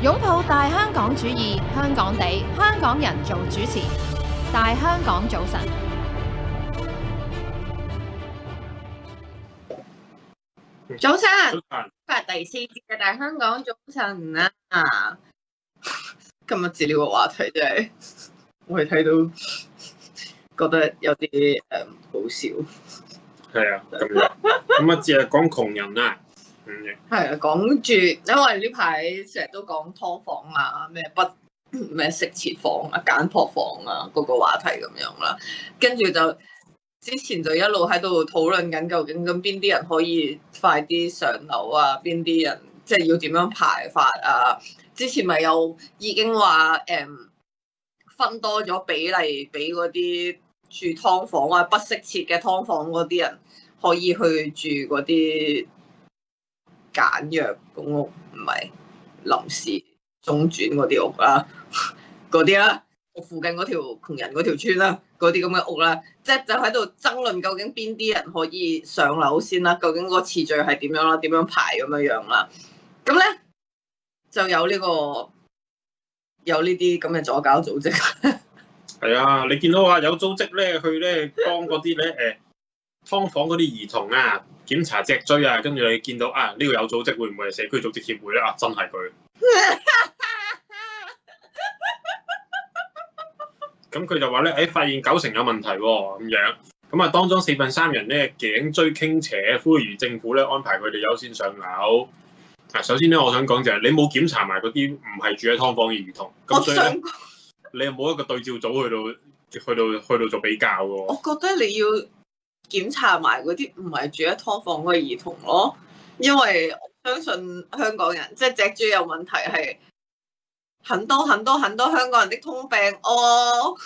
擁抱大香港主義，香港地，香港人做主持。大香港早晨， 早晨，今日第4節嘅大香港早晨啊！今日資料嘅話題真係我哋睇到覺得有啲好笑。 係啊，咁啊，只係講窮人啊， 係啊，講住，因為呢排成日都講劏房啊，咩適切房啊、簡樸房啊嗰個話題咁樣啦，跟住就之前就一路喺度討論緊，究竟咁邊啲人可以快啲上樓啊，邊啲人即係要點樣排法啊？之前咪有已經話分多咗比例俾嗰啲住劏房啊、不適切嘅劏房嗰啲人可以去住嗰啲簡約公屋，唔係臨時中轉嗰啲屋啦，嗰啲啦，我附近嗰條窮人嗰條村啦，嗰啲咁嘅屋啦，即係就喺度爭論究竟邊啲人可以上樓先啦，究竟個次序係點樣啦，點樣排咁樣樣啦，咁咧就有呢啲咁嘅左膠組織。 係啊，你見到話有組織咧去咧幫嗰啲咧劏房嗰啲兒童啊檢查脊椎啊，跟住你見到啊呢個有組織會唔會係社區組織協會咧？啊，真係佢。咁佢就話咧，發現90%有問題喎，咁樣。咁啊，當中3/4人咧頸椎傾斜，呼籲政府咧安排佢哋優先上樓。啊，首先咧，我想講就係你冇檢查埋嗰啲唔係住喺劏房嘅兒童，咁所以咧，你又冇一個對照組去到做比較喎。 我覺得你要檢查埋嗰啲唔係住喺劏房嘅兒童咯，因為我相信香港人即係脊椎有問題係很多香港人的通病哦。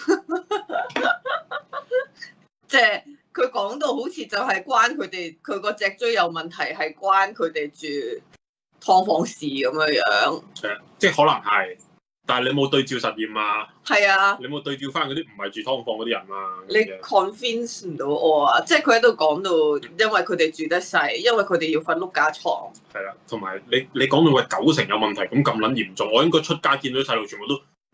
即係佢講到好似就係關佢個脊椎有問題係關佢哋住劏房事咁樣樣。 即係可能係。但係你冇對照實驗啊？ 係啊， 你冇對照翻嗰啲唔係住劏房嗰啲人啊？ 你 convince 唔到我啊！即係佢喺度講到，因為佢哋住得細，因為佢哋要瞓碌架床。 係啦，同埋你講到話90%有問題，咁撚嚴重，我應該出街見到啲細路全部都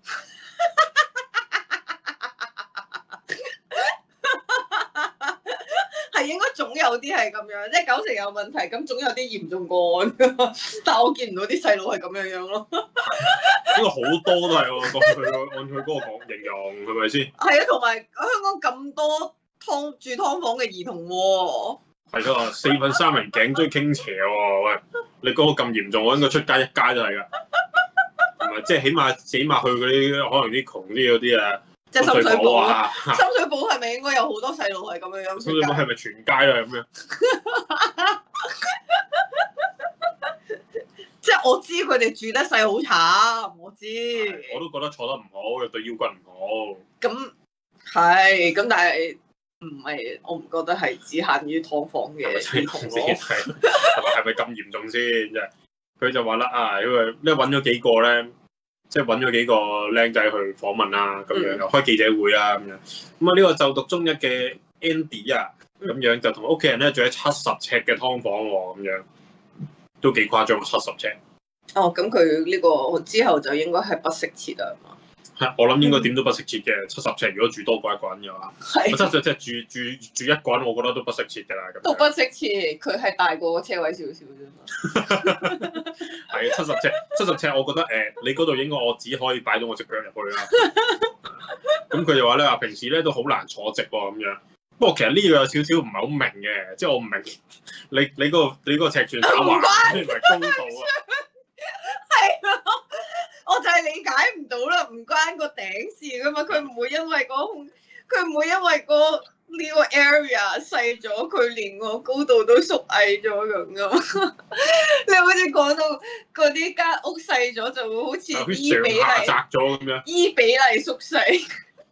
係應該總有啲係咁樣，即係90%有問題，咁總有啲嚴重個案。但係我見唔到啲細路係咁樣樣咯。 呢個好多都係喎，按佢嗰個講形容係咪先？ 係啊，同埋香港咁多住劏房嘅兒童喎。 係㗎，3/4人頸椎傾斜喎，喂，你嗰個咁嚴重，我應該出街一街都係㗎。同埋即係起碼去嗰啲可能啲窮啲嗰啲啊， 即係深水埗啊， 深水埗係咪應該有好多細路係咁樣樣？ 深水埗係咪全街啊咁樣？ 即係我知佢哋住得細好慘，我知。 我都覺得坐得唔好，又對腰骨唔好。 咁係，咁但係唔係，我唔覺得係只限於劏房嘅兒童咯。 係咪咁嚴重先？即係佢就話啦啊，因為揾咗幾個咧，即係揾咗幾個僆仔去訪問啦，咁樣又開記者會啦，咁樣。咁啊呢個就讀中一嘅 Andy 啊，咁樣就同屋企人咧住喺70尺嘅劏房喎，咁樣。都幾誇張，70尺。 哦，咁佢呢個之後就應該係不適切啊嘛。 係，我諗應該點都不適切嘅。70尺如果住多過一個人嘅話，70尺住一個人，我覺得都不適切㗎啦。 都不適切，佢係大過個車位少少啫嘛。 係70尺，我覺得你嗰度應該我只可以擺到我隻腳入去啦。咁佢就話咧話平時咧都好難坐直喎咁樣。不過其實呢個有少少唔係好明嘅，即係我唔明你嗰個尺寸打橫，唔係高度啊。 係啊，我就係理解唔到啦，唔關個頂事噶嘛，佢唔會因為呢個 area 細咗，佢連個高度都縮矮咗咁噶嘛。你好似講到嗰啲間屋細咗，就會好似依比例窄咗咁樣， 依比例縮細。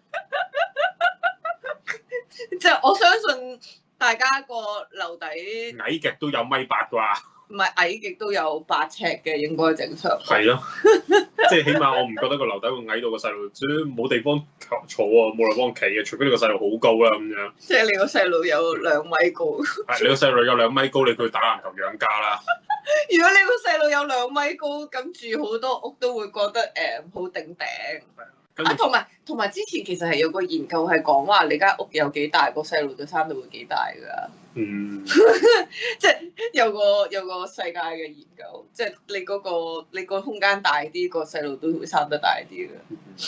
即係我相信大家個樓底矮極都有1.8米啩， 唔係矮極都有8尺嘅，應該正常。 係咯，即係起碼我唔覺得個樓底會矮到個細路，所以冇地方坐喎，冇地方企嘅，除非你個細路好高啦咁樣。 即係你個細路有2米高。 係你個細路有2米高，你佢打籃球養家啦。 如果你個細路有2米高，咁住好多屋都會覺得好頂頂。啊，同埋之前其實係有個研究係講話你間屋有幾大，個細路就生到會幾大㗎。 嗯， 即係有個世界嘅研究，即係你個空間大啲，個細路都會生得大啲嘅。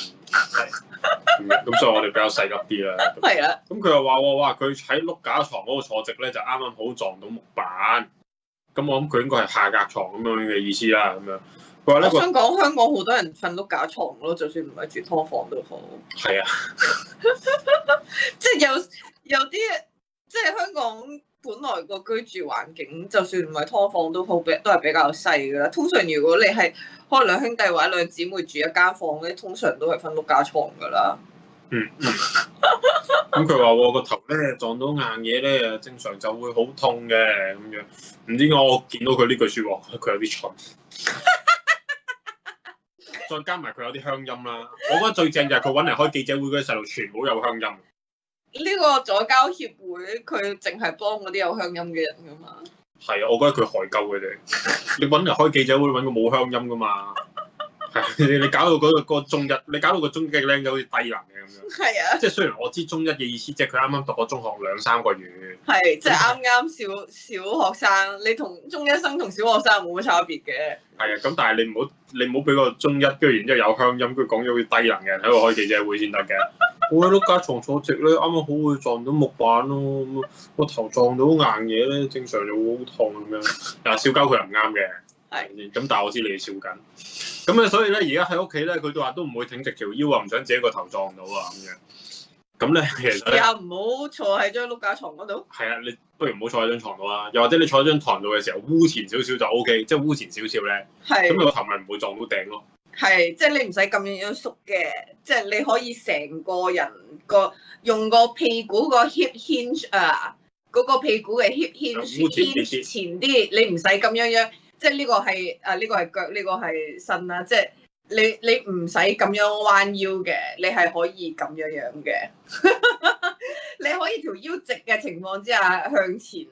咁所以我哋比較細粒啲啦。 係啊。 咁佢又話喎，哇！佢喺碌架床嗰度坐直咧，就啱啱好撞到木板。咁我諗佢應該係下格床咁樣嘅意思啦。咁樣佢話呢個， 我想講香港好多人瞓碌架床咯，就算唔係住劏房都好。 係啊， 即係有啲，即係香港本來個居住環境，就算唔係劏房都好，都係比較細噶啦。通常如果你係可能2兄弟或者2姊妹住一間房咧，通常都係瞓碌架床噶啦。 咁佢話喎，個頭咧撞到硬嘢咧，正常就會好痛嘅咁樣。唔知點解我見到佢呢句説話，佢有啲蠢。再加埋佢有啲鄉音啦，我覺得最正就係佢揾嚟開記者會嗰啲細路，全部有鄉音。 呢個左交協會佢淨係幫嗰啲有鄉音嘅人噶嘛？ 係啊，我覺得佢害鳩佢哋。你揾嚟開記者會揾個冇鄉音噶嘛？係你搞到嗰個中一，你搞到個中一嘅僆仔好似低能嘅咁樣。 係啊， 即係雖然我知中一嘅意思，即係佢啱啱讀咗中學2-3個月。 係即係啱啱小學生，你同中一生同小學生冇乜差別嘅。 係啊，咁但係你唔好俾個中一，跟住然之後有鄉音，跟住講咗好似低能嘅人喺度開記者會先得嘅。我喺碌架床坐直咧，啱啱好會撞到木板咯，個頭撞到硬嘢咧，正常就會好痛咁樣。但係笑鳩佢又唔啱嘅。係。咁但係我知你哋笑緊。咁啊，所以咧而家喺屋企咧，佢都話都唔會挺直條腰啊，唔想自己個頭撞到啊咁樣。咁咧其實咧， 又唔好坐喺張碌架床嗰度。 係啊，你不如唔好坐喺張床度啦，又或者你坐喺張床度嘅時候污前少少就 O K，即係污前少少咧，咁你個頭咪唔會撞到頂咯。 係，即係你唔使咁樣縮嘅，即係你可以成個人用個屁股個 hip hinge 嗰個屁股嘅 hip hinge 前啲，你唔使咁樣，即係呢個係呢個係腳，呢個係身啦，即係你唔使咁樣彎腰嘅，你係可以咁樣嘅，你可以條腰直嘅情況之下向前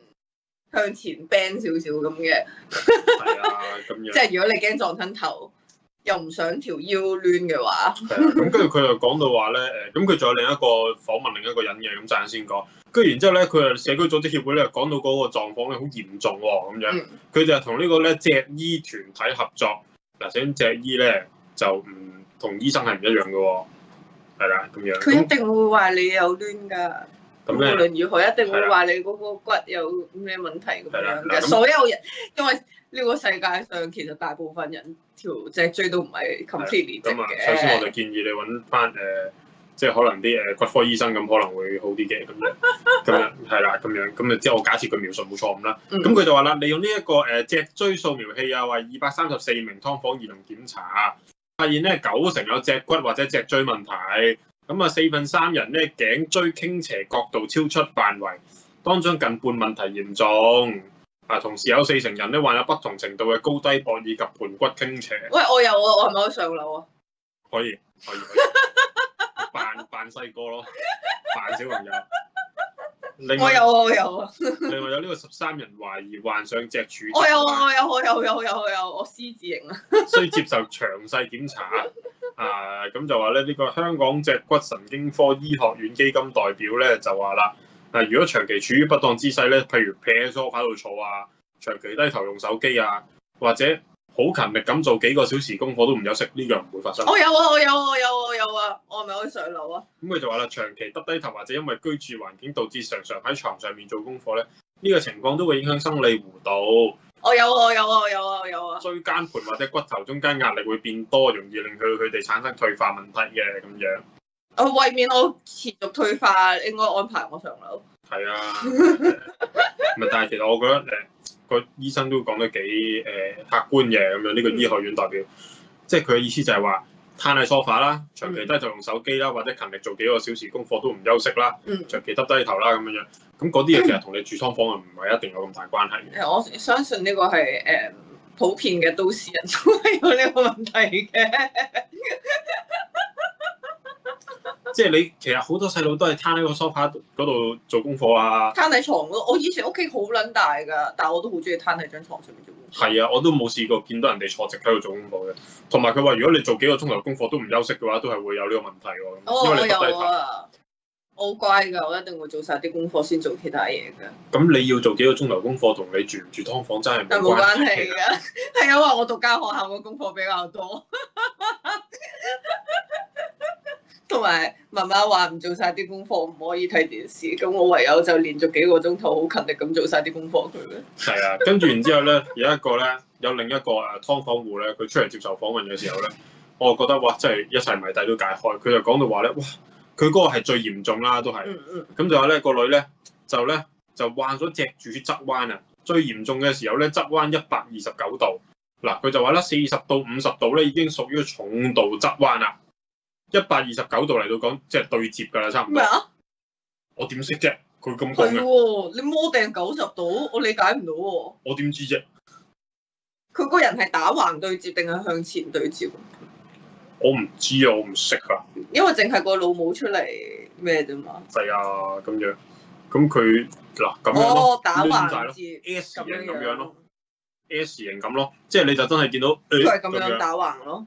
bend 少少咁嘅。 係啊，咁樣。 即係如果你驚撞親頭，又唔想條腰攣嘅話， 係啊，咁跟住佢又講到話咧，咁佢仲有另一個訪問另一個人嘅，咁陣先講。跟住然之後咧，佢又社區組織協會咧講到嗰個狀況咧好嚴重喎，咁樣。佢就係同呢個咧脊醫團體合作。嗱，首先脊醫咧就唔同醫生係唔一樣嘅喎，係啦，咁樣。 佢一定會話你有攣㗎。無論如何，一定會話你嗰個骨有咩問題咁樣嘅。所有人，因為呢個世界上其實大部分人條脊椎都唔係 completely 直嘅。 首先我就建議你揾翻即係可能啲骨科醫生咁可能會好啲嘅咁樣係啦，咁樣咁啊，即係我假設佢描述冇錯誤啦。咁佢就話啦，利用呢一個脊椎掃描器啊，為234名劏房兒童檢查，發現咧9成有脊骨或者脊椎問題。咁啊，3/4人咧頸椎傾斜角度超出範圍，當中近半問題嚴重。同時有40人咧患有不同程度嘅高低膊以及盤骨傾斜。 喂，我有啊，我係咪可以上樓啊？ 可以。扮細個咯，扮小朋友。 我有啊。 另外有呢個13人懷疑患上脊柱。 我有，我獅字型啊。 需接受詳細檢查。咁就話咧，呢個香港脊骨神經科醫學院基金代表咧就話啦，如果長期處於不當姿勢咧，譬如撇喺梳化度坐啊，長期低頭用手機啊，或者好勤力咁做幾個小時功課都唔休息，呢樣唔會發生。我有啊，我係咪可以上樓啊？咁佢就話啦，長期耷低頭或者因為居住環境導致常常喺床上面做功課咧，呢個情況都會影響生理弧度。我有啊。椎間盤或者骨頭中間壓力會變多，容易令佢哋產生退化問題嘅咁樣。為免我持續退化，應該安排我上樓。係啊，但係其實我覺得個醫生都講得幾客觀嘅咁樣。呢個醫學院代表，即係佢嘅意思就係話，攤喺梳化啦，長期低頭用手機啦，或者勤力做幾個小時功課都唔休息啦，長期耷低頭啦咁樣。咁嗰啲嘢其實同你住劏房啊，唔係一定有咁大關係嘅。我相信呢個係普遍嘅都市人都係有呢個問題嘅。即係你其實好多細路都係攤喺個梳化嗰度做功課啊，攤喺床嗰度。我以前屋企好撚大㗎，但係我都好中意攤喺張床上面做功課。 係啊，我都冇試過見到人哋坐直喺度做功課嘅。同埋佢話，如果你做幾個鐘頭功課都唔休息嘅話，都係會有呢個問題喎。因為我你耷低頭。 有啊，我好乖㗎，我一定會做晒啲功課先做其他嘢㗎。 咁你要做幾個鐘頭功課，同你住唔住劏房真係係冇關係㗎，係因為我讀間學校嘅功課比較多，同埋媽媽話唔做晒啲功課唔可以睇電視，咁我唯有就連續幾個鐘頭好勤力咁做晒啲功課佢咧。 係啊，跟住然之後咧，有另一個劏房戶咧，佢出嚟接受訪問嘅時候咧，我就覺得哇，真係一切謎底都解開。佢就講到話咧，哇，佢嗰個係最嚴重啦，都係。咁就話咧個女咧就患咗脊柱側彎啊，最嚴重嘅時候咧側彎129度。嗱，佢就話啦，40到50度咧已經屬於重度側彎啦。129度嚟到講，即係對接㗎啦，差唔多。 咩啊？ 我點識啫？佢咁講係嘅， 喎，你摸定90度，我理解唔到喎。 我點知啫？ 佢個人係打橫對接定係向前對接？ 我唔知啊，我唔識啊。 因為淨係個老母出嚟咩啫嘛。 係啊，咁樣，咁佢嗱咁樣咯， 打亂晒咯橫接 ，S 型咁咁樣咯，S 型咁咯，即係你就真係見到佢係咁樣打橫咯。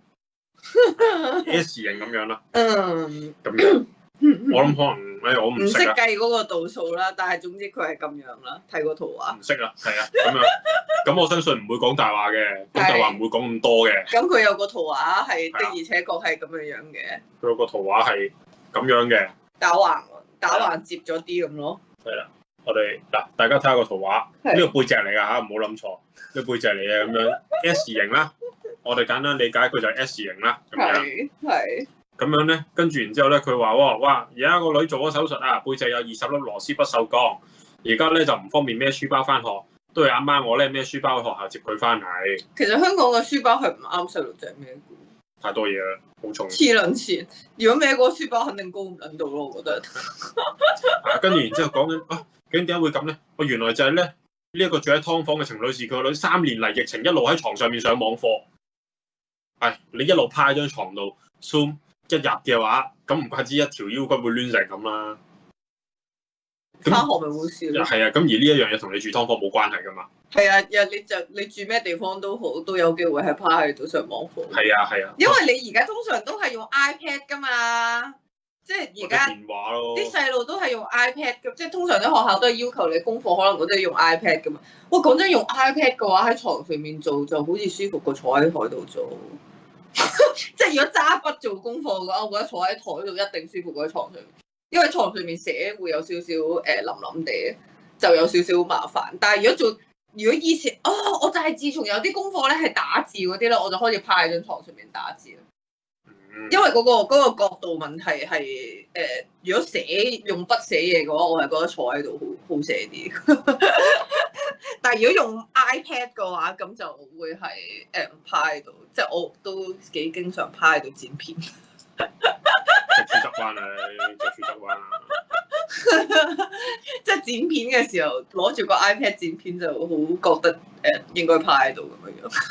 S 型咁樣啦， 嗯， 咁樣，我諗可能我唔唔識識啊， 計嗰個度數啦，但係總之佢係咁樣啦，睇個圖畫。 唔識啊，係啊，咁樣，咁我相信唔會講大話嘅，講大話唔會講咁多嘅。 咁佢有個圖畫係的而且確係咁樣樣嘅。 佢有個圖畫係咁樣嘅， 打橫接咗啲咁咯。 係啦，我哋嗱大家睇下個圖畫，呢個背脊嚟㗎嚇，唔好諗錯，呢個背脊嚟嘅咁樣 S 型啦。我哋簡單理解佢就係 S 型啦，咁樣。 係。 咁樣咧，跟住然之後咧，佢話哇，而家個女做咗手術啊，背脊有20粒螺絲不鏽鋼，而家咧就唔方便孭書包翻學，都係阿媽我咧孭書包去學校接佢翻嚟。 其實香港嘅書包係唔啱細路仔孭嘅。 太多嘢啦，好重。 黐撚線，如果孭嗰個書包肯定高唔撚到咯，我覺得。 跟住然之後講緊究竟點解會咁咧？原來就係咧呢一個住喺劏房嘅程女士，佢個女3年嚟疫情一路喺床上面上網課。你一路趴喺張床度 Zoom。一日嘅話，咁唔怪之一條腰骨會攣成咁啦。 返學咪會笑。 係啊，咁而呢一樣嘢同你住劏房冇關係噶嘛。 係啊，你住咩地方都好，都有機會係趴喺度上網課。 係啊。 因為你而家通常都係用 iPad 噶嘛，即係而家電話咯。啲細路都係用 iPad 嘅，即係通常啲學校都係要求你功課可能我都要用 iPad 噶嘛。哇，講真，用 iPad 嘅話喺床上面做就好似舒服過坐喺台度做。即係如果揸筆做功課嘅話，我覺得坐喺台度一定舒服過喺床上面，因為床上面寫會有少少冧冧地，就有少少麻煩。但係如果以前我就係自從有啲功課咧係打字嗰啲咧，我就開始趴喺張床上面打字啦。因為嗰個角度問題係如果用筆寫嘢嘅話，我係覺得坐喺度好寫啲。但係如果用 iPad 嘅話，咁就會係趴喺度，即係我都幾經常趴喺度剪片。 隻豬側彎啊！隻豬側彎啊！ 即係剪片嘅時候攞住個 iPad 剪片就好覺得應該趴喺度咁樣樣。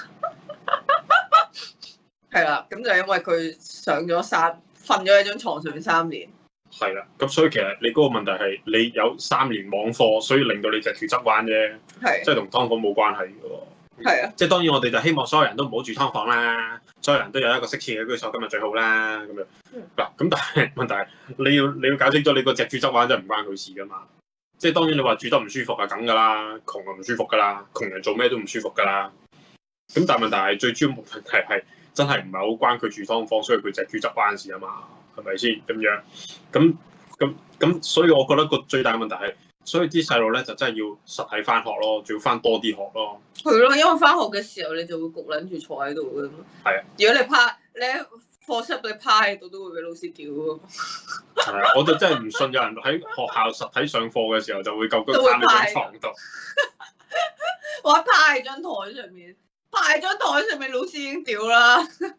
係啦，咁就因為佢瞓咗喺張床上面3年。 係啦，咁所以其實你嗰個問題係你有3年網課，所以令到你隻住側彎啫，即係同劏房冇關係嘅喎。 係啊， 即係當然我哋就希望所有人都唔好住劏房啦，所有人都有一個適切嘅居所，咁咪最好啦咁樣。嗱，咁但係問題係你要搞清楚你個隻住側彎真係唔關佢事噶嘛。即係當然你話住得唔舒服係梗㗎啦，窮就唔舒服㗎啦，窮人做咩都唔舒服㗎啦。咁但係問題係最主要問題係真係唔係好關佢住劏房，所以佢隻住側彎事啊嘛。係咪先咁樣？咁，所以我覺得個最大嘅問題係，所以啲細路咧就真係要實體翻學咯，仲要翻多啲學咯。係咯，因為翻學嘅時候你就會焗撚住坐喺度嘅嘛。 係啊。 如果你喺課室你趴喺度，都會俾老師屌㗎嘛。 係啊，我就真係唔信有人喺學校實體上課嘅時候就會夠薑攤喺張床度。 我趴喺張台上面，老師已經屌啦。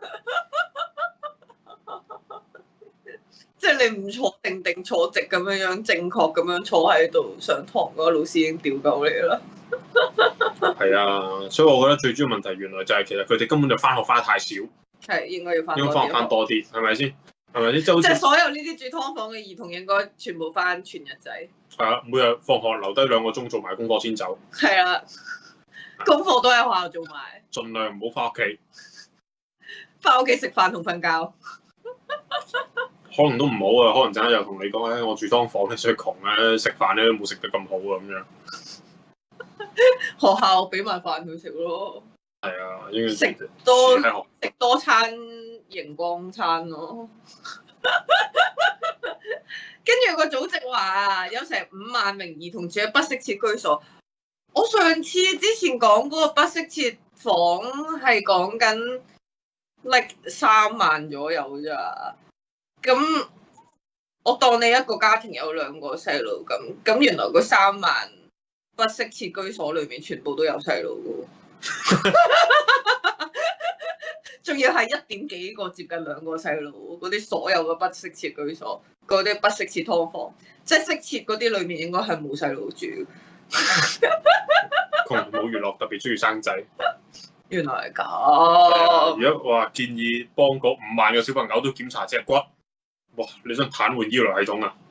即係你唔坐定坐直咁樣正確咁樣坐喺度上堂嗰個老師已經屌夠你啦。 係啊，所以我覺得最主要問題原來就係其實佢哋根本就翻學翻得太少。 係應該要翻多啲，係咪先？即係所有呢啲住劏房嘅兒童應該全部翻全日制。 係啊，每日放學留低2個鐘做埋功課先走。 係啊， 功課都喺學校做埋， 盡量唔好翻屋企， 翻屋企食飯同瞓覺。 可能都唔好啊，可能陣間又同你講咧，我住劏房咧，所以窮咧，食飯咧都冇食得咁好啊咁樣。 學校俾埋飯佢食咯， 係啊，應該食多喺學食多餐熒光餐咯。跟住個組織話啊，有成5萬名兒童住喺不適切居所。我上次之前講嗰個不適切房係講緊3萬左右咋。咁我當你一個家庭有2個細路咁原來個3萬不適切居所裏面全部都有細路嘅喎。仲要係1點幾個接近2個細路，嗰啲所有嘅不適切居所，嗰啲不適切劏房，即係適切嗰啲裏面應該係冇細路住。 窮冇娛樂，特別中意生仔。 原來係咁。 如果話建議幫嗰5萬個小朋友都檢查脊骨，哇！你想癱瘓醫療系統啊？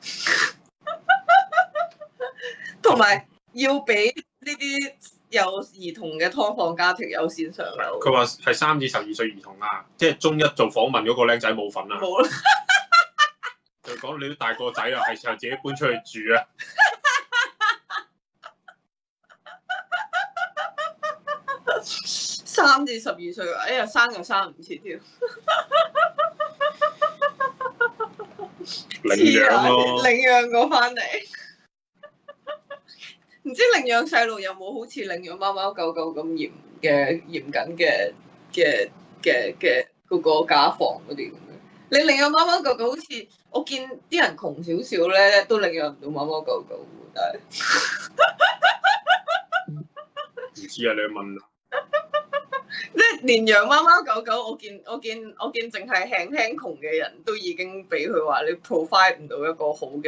同埋要俾呢啲有兒童嘅劏房家庭優先上樓。 佢話係3至12歲兒童啊，即係中一做訪問嗰個僆仔冇份啊。 冇啦。 佢講你都大個仔啦，係時候自己搬出去住啊。 3至12歲，哎呀，生又生唔切添。 領養咯， 領養過翻嚟。唔知領養細路有冇好似領養貓貓狗狗咁嚴謹嘅嗰個家訪嗰啲咁樣？你領養貓貓狗狗好似我見啲人窮少少咧，都領養唔到貓貓狗狗喎，但係唔知啊，你去問啊。 即係連養貓貓狗狗，我見淨係輕窮嘅人都已經俾佢話你 provide 唔到一個好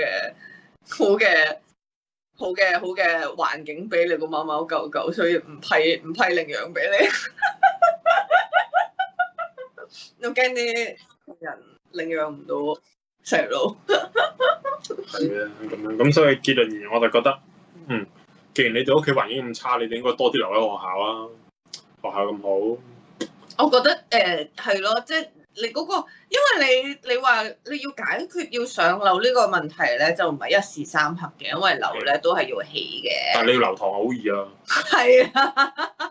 嘅環境俾你個貓貓狗狗，所以唔批領養俾你。我驚啲人領養唔到細路。 係啊，咁樣咁所以結論而言，我就覺得，既然你哋屋企環境咁差，你哋應該多啲留喺學校啊。學校咁好， 我覺得係咯，即係你嗰個，因為你話你要解決要上樓呢個問題咧，就唔係一時三刻嘅，因為樓咧都係要起嘅。 但係你要留堂好易啊。 係啊，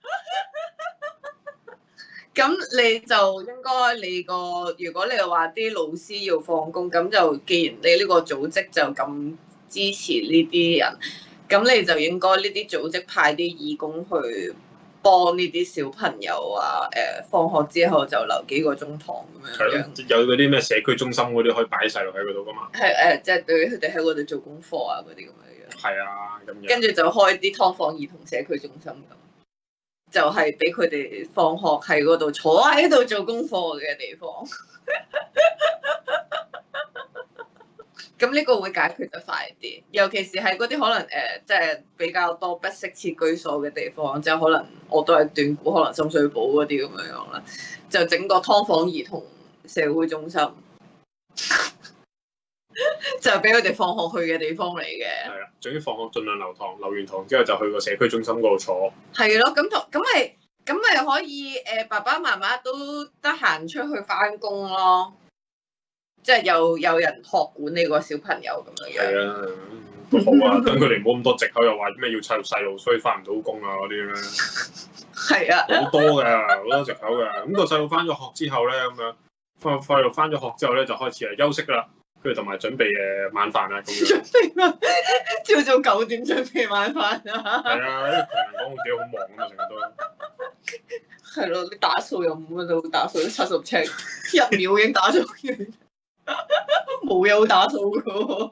咁你就應該如果你話啲老師要放工，咁就既然你呢個組織就咁支持呢啲人，咁你就應該呢啲組織派啲義工去幫呢啲小朋友啊，放學之後就留幾個鐘堂咁樣。 有嗰啲咩社區中心嗰啲可以擺細路喺嗰度噶嘛？ 係即係對佢哋喺嗰度做功課啊嗰啲咁樣。 係啊，咁樣。 跟住就開啲劏房兒童社區中心咁，就係俾佢哋放學喺嗰度坐喺度做功課嘅地方。咁呢個會解決得快啲，尤其是係嗰啲可能即係比較多不適切居所嘅地方，即係可能我都係斷估，可能深水埗嗰啲咁樣樣啦，就整個劏房兒童社會中心，就係俾佢哋放學去嘅地方嚟嘅。 係啊，總之放學盡量留堂，留完堂之後就去個社區中心嗰度坐。係咯，咁咪可以爸爸媽媽都得閒出去翻工咯。即係有人學管呢個小朋友咁樣樣。 係啊，都好啊，等佢哋唔好咁多藉口，又話咩要湊細路，所以翻唔到工啊嗰啲咧。 係啊， 好多㗎，好多藉口㗎。咁個細路翻咗學之後咧，咁樣細路翻咗學之後咧，就開始係休息啦，跟住同埋準備晚飯啊咁樣。 準備晚，朝早9點準備晚飯啊。 係啊，啲窮人講自己好忙啊嘛，成日都。 係咯，你打掃又冇乜到，打掃70尺，1秒已經打掃完。冇嘢好打掃噶喎，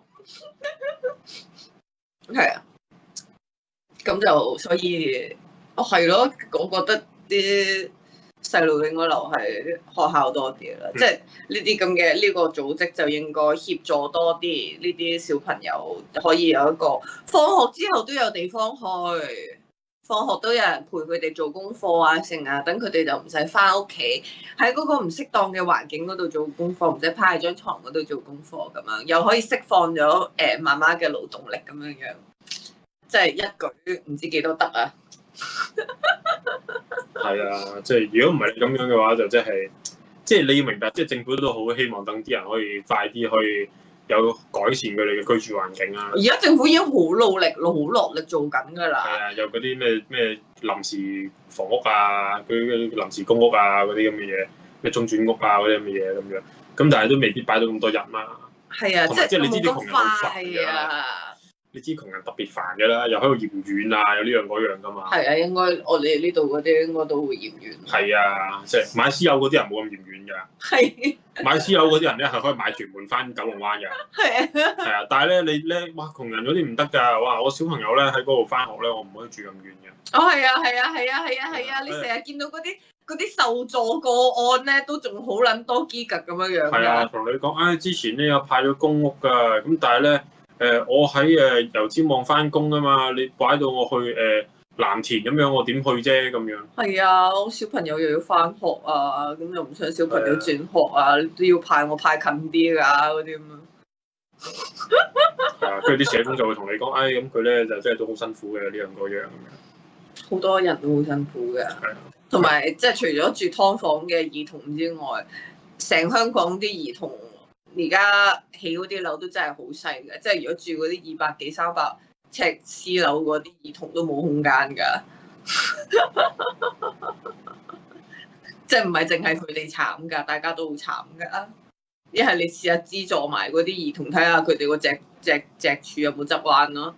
係啊，咁就所以係咯，我覺得啲細路應該留喺學校多啲啦，即係呢啲咁嘅呢個組織就應該協助多啲呢啲小朋友，可以有一個放學之後都有地方去。放學都有人陪佢哋做功課啊，剩啊，等佢哋就唔使翻屋企喺嗰個唔適當嘅環境嗰度做功課，唔使趴喺張床嗰度做功課咁樣，又可以釋放咗媽媽嘅勞動力咁樣樣，即係一舉唔知幾多得啊！ 係啊，即係如果唔係你咁樣嘅話，就即係你要明白，即係政府都好希望等啲人可以快啲可以有改善佢哋嘅居住環境啊。 而家政府已經好努力咯，好落力做緊㗎啦。 係啊，有嗰啲咩臨時房屋啊，嗰啲臨時公屋啊，嗰啲咁嘅嘢，咩中轉屋啊嗰啲咁嘅嘢咁樣，咁但係都未必擺到咁多人啦。 係啊， 即係你知啲窮人好煩係㗎啊。 你知窮人特別煩㗎啦，又喺度嫌遠啊，有呢樣嗰樣㗎嘛。 係啊，應該我哋呢度嗰啲應該都會嫌遠。 係啊，即係買私樓嗰啲人冇咁嫌遠㗎。 係。 買私樓嗰啲人咧係可以買屯門翻九龍灣㗎。 係啊。 係啊，但係咧你咧，哇窮人嗰啲唔得㗎，哇我小朋友咧喺嗰度翻學咧，我唔可以住咁遠嘅。 哦，係啊，係啊，係啊，係啊，係啊！你成日見到嗰啲受助個案咧，都仲好撚多機格咁樣樣㗎。 係啊，同你講，之前咧有派咗公屋㗎，咁但係咧我喺油尖旺翻工啊嘛，你擺到我去藍田咁樣，我點去啫咁樣？ 係啊，我小朋友又要翻學啊，咁又唔想小朋友轉學啊，都要派我派近啲㗎嗰啲咁樣。 係啊，跟住啲社工就會同你講，咁佢咧就真係都好辛苦嘅呢樣嗰樣咁樣。 好多人都好辛苦嘅，同埋即係除咗住劏房嘅兒童之外，成香港啲兒童而家起嗰啲樓都真係好細嘅，即係如果住嗰啲200幾300尺私樓嗰啲兒童都冇空間㗎，即係唔係淨係佢哋慘㗎，大家都好慘㗎。一係你試下資助埋嗰啲兒童，睇下佢哋個脊柱有冇側彎咯。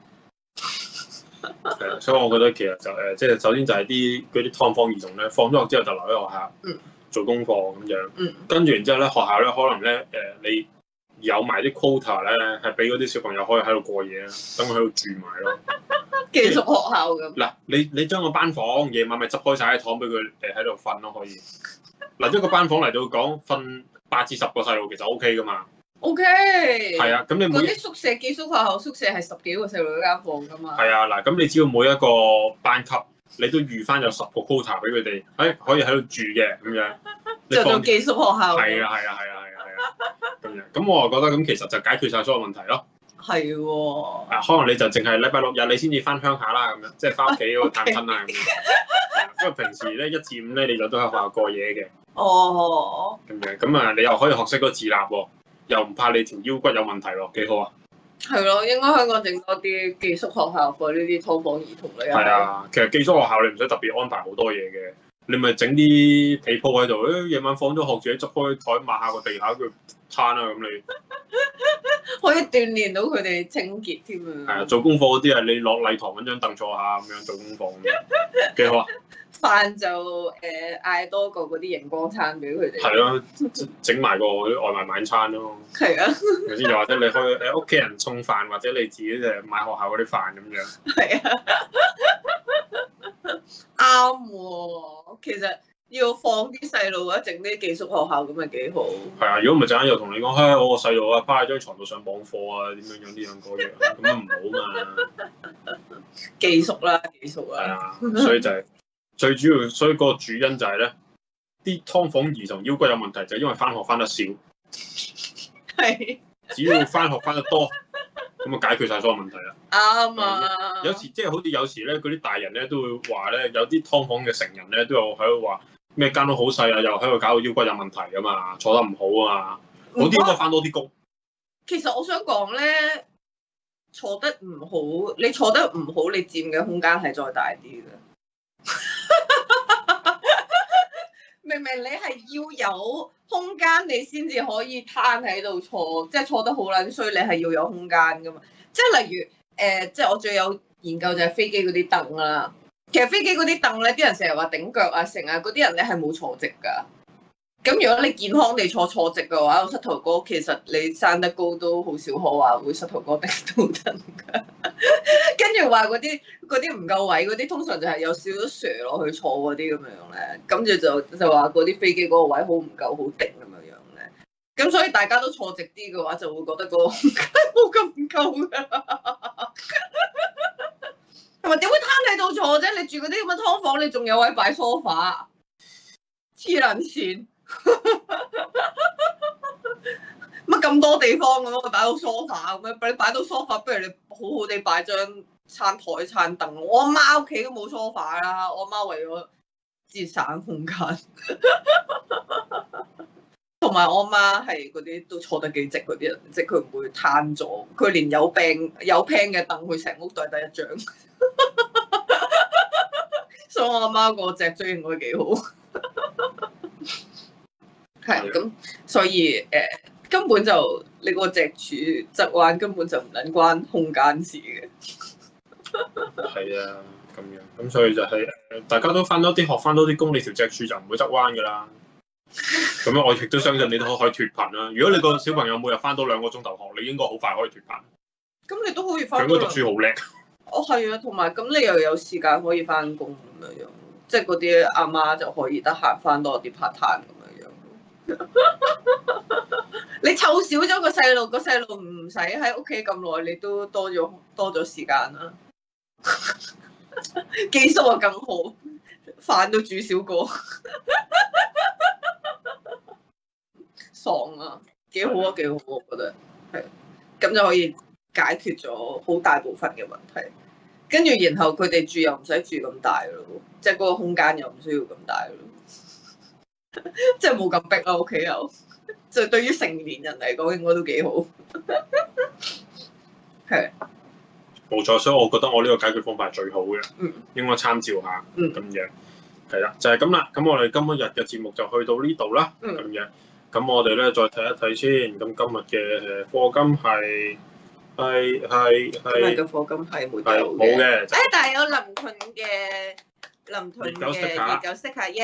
所以我覺得其實就即係首先就係嗰啲劏房兒童咧，放咗學之後就留喺學校做功課咁樣，跟住然之後咧學校咧可能咧你有埋啲 quota 咧，係俾嗰啲小朋友可以喺度過夜啊，等佢喺度住埋咯。 寄宿學校咁。嗱， 你將個班房夜晚咪執開晒啲堂俾佢喺度瞓咯，可以。嗱，一個班房嚟到講瞓8至10個細路其實 OK 噶嘛。 OK。 係啊，咁你每嗰啲宿舍寄宿學校宿舍係10幾個細路一間房噶嘛。係啊，嗱，咁你只要每一個班級你都預翻有10個 quota 俾佢哋，可以喺度住嘅咁樣。 就做寄宿學校。 係啊。咁樣，咁我就覺得咁其實就解決晒所有問題咯。 係喎。 可能你就淨係禮拜6日你先至翻鄉下啦，咁樣即係翻屋企嗰個探親啊咁樣。因為平時咧1至5咧你就都喺學校過夜嘅。 哦。 咁樣，咁啊你又可以學識嗰自立喎，又唔怕你條腰骨有問題喎，幾好啊！ 係咯，應該香港整多啲寄宿學校俾呢啲劏房兒童嚟。 係啊，其實寄宿學校你唔使特別安排好多嘢嘅，你咪整啲被鋪喺度，夜晚放咗學自己執開台抹下個地下佢攤啦，咁你可以鍛鍊到佢哋清潔添啊！ 係啊，做功課嗰啲啊，你落禮堂揾張凳坐下咁樣做功課咁樣，幾好啊！ 飯就嗌多個嗰啲熒光餐俾佢哋。 係咯，整埋個啲外賣晚餐咯。 係啊。 咪先？又或者你可以屋企人送飯，或者你自己就買學校嗰啲飯咁樣。 係啊。啱喎，其實要放啲細路或者整啲寄宿學校咁咪幾好。 係啊，如果唔係陣間又同你講，我個細路啊，趴喺張床度上網課啊，點樣樣呢樣嗰樣，咁樣唔好嘛。 寄宿啦，寄宿啦。 係啊，所以就係、最主要，所以個主因就係咧，啲劏房兒童腰骨有問題，就係因為翻學翻得少。 係。 只要翻學翻得多，咁啊解決晒所有問題啦。 啱啊。 有時即係好似有時咧，嗰啲大人咧都會話咧，有啲劏房嘅成人咧都有喺度話咩間屋好細啊，又喺度搞到腰骨有問題噶嘛，坐得唔好啊嘛，嗰啲應該翻多啲工。 其實我想講咧，坐得唔好，你坐得唔好，你佔嘅空間係再大啲嘅。明明你係要有空間，你先至可以攤喺度坐，即係坐得好撚衰，你係要有空間噶嘛。即係例如即係我最有研究就係飛機嗰啲凳啦。其實飛機嗰啲凳咧，啲人成日話頂腳啊、成啊，嗰啲人咧係冇坐直㗎。咁如果你健康地坐直嘅話，個膝頭哥其實你生得高都好少可話會膝頭哥頂到凳㗎。跟住話嗰啲唔夠位嗰啲，通常就係有少少斜落去坐嗰啲咁樣咧。跟住就話嗰啲飛機嗰個位好唔夠好頂咁樣咧。咁所以大家都坐直啲嘅話，就會覺得個空間冇咁唔夠㗎。同埋點會攤喺度坐啫？你住嗰啲咁嘅劏房，你仲有位擺梳化，黐撚線。乜咁多地方咁樣，佢擺到梳化咁樣，你擺到梳化，不如你好好地擺張餐台餐凳。我阿媽屋企都冇 sofa 啦，我阿媽為咗節省空間，同埋我阿媽係嗰啲都坐得幾直嗰啲人，即係佢唔會攤咗，佢連有病嘅凳，佢成屋都係得一張，所以我阿媽個脊椎應該幾好，係咁，所以根本就你個脊柱側彎根本就唔撚關空間事嘅。 係啊，咁樣咁所以就係、大家都翻多啲學，翻多啲工，你條脊柱就唔會側彎噶啦。咁樣我亦都相信你都可以脫貧啦。如果你個小朋友每日翻多2個鐘頭學，你應該好快可以脫貧。 咁你都可以翻。 佢應該讀書好叻。 哦，係啊，同埋咁你又有時間可以翻工咁樣樣，即係嗰啲阿媽就可以得閒翻多啲 part time 咁樣樣。你湊少咗個細路，個細路唔使喺屋企咁耐，你都多咗時間啦。寄宿啊更好，飯都煮少個，爽啊，幾好啊幾好，我覺得係，咁就可以解決咗好大部分嘅問題。跟住然後佢哋住又唔使住咁大咯，即係嗰個空間又唔需要咁大咯，即係冇咁逼啦屋企又，即係對於成年人嚟講應該都幾好，係。 冇錯，所以我覺得我呢個解決方法係最好嘅，應該參照下咁樣。係啦，就係咁啦。咁我哋今日嘅節目就去到呢度啦，咁樣。咁我哋咧再睇一睇先。咁今日嘅課金係今日嘅課金係冇嘅。但係有林屯嘅熱狗色下，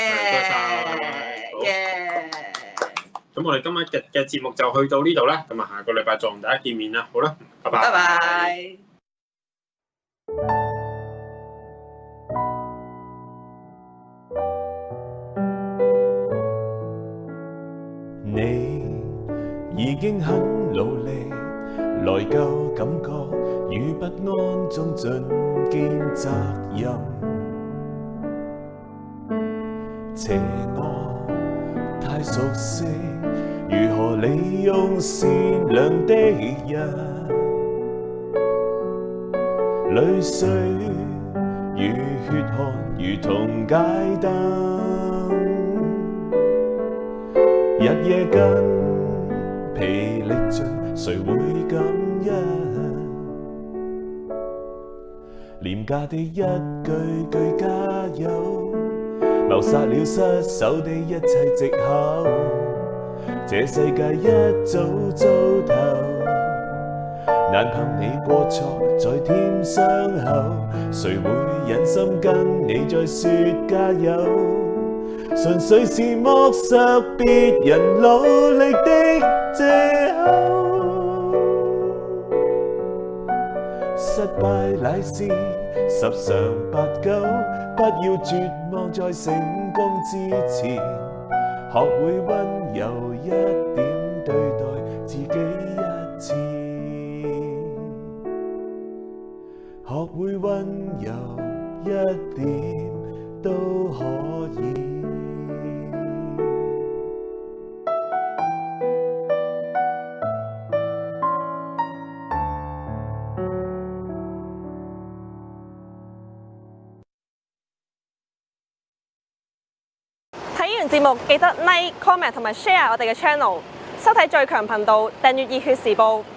耶！ 咁我哋今日嘅節目就去到呢度啦。咁啊，下個禮拜再同大家見面啦。好啦，拜拜。 拜拜。 你已經很努力，內疚感覺與不安中盡肩責任，邪惡太熟悉，如何利用善良的人，淚水與血汗如同街燈，日夜筋疲力盡，誰會感恩？廉價的一句句加油，謀殺了失手的一切藉口。這世界一早糟透，難憑你過錯再添傷口，誰會忍心跟你再說加油？純粹是剝削別人努力的藉口。失敗乃是10常8九，不要絕望在成功之前，學會溫柔一點對待自己一次，學會溫柔一點都可以。 睇完節目記得 like、comment 同埋 share 我哋嘅 channel，收睇最強頻道，訂閱熱血時報。